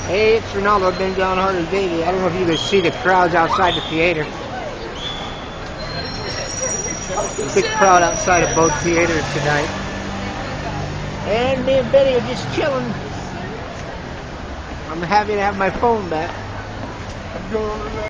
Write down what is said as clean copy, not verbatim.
Hey, it's Ronaldo, been gone harder baby. I don't know if you can see the crowds outside the theater. Big crowd outside of both theaters tonight. And me and Betty are just chilling. I'm happy to have my phone back.